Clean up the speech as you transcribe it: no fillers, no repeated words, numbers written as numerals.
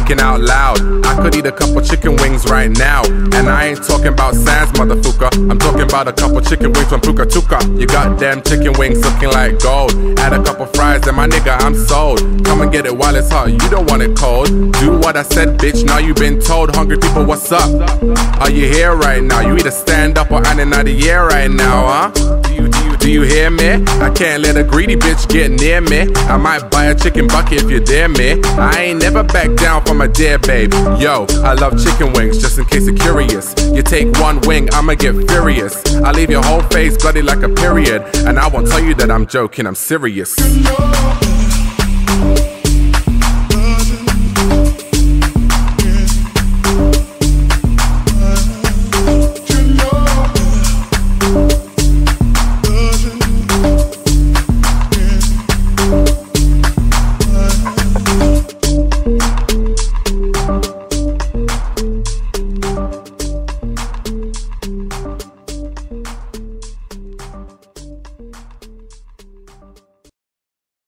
thinking out loud. I could eat a couple chicken wings right now. And I ain't talking about Sans, motherfucker. I'm talking about a couple chicken wings from Pukka Tukka. You got them chicken wings looking like gold. Add a couple fries and my nigga, I'm sold. Come and get it while it's hot, you don't want it cold. Do what I said, bitch, now you been told. Hungry people, what's up? Are you here right now? You either stand up or out of the air right now, huh? Do you hear me? I can't let a greedy bitch get near me. I might buy a chicken bucket if you dare me. I ain't never back down from a dare, babe. Yo, I love chicken wings, just in case you're curious. You take one wing, I'ma get furious. I leave your whole face bloody like a period. And I won't tell you that I'm joking, I'm serious.